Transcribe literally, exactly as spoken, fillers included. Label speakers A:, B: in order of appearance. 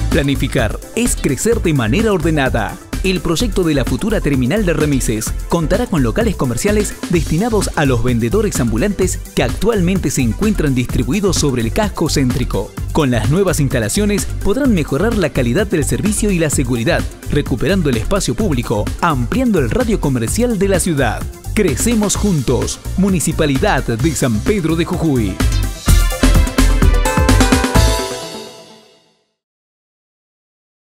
A: Planificar es crecer de manera ordenada. El proyecto de la futura terminal de remises contará con locales comerciales destinados a los vendedores ambulantes que actualmente se encuentran distribuidos sobre el casco céntrico. Con las nuevas instalaciones podrán mejorar la calidad del servicio y la seguridad, recuperando el espacio público, ampliando el radio comercial de la ciudad. Crecemos juntos. Municipalidad de San Pedro de Jujuy.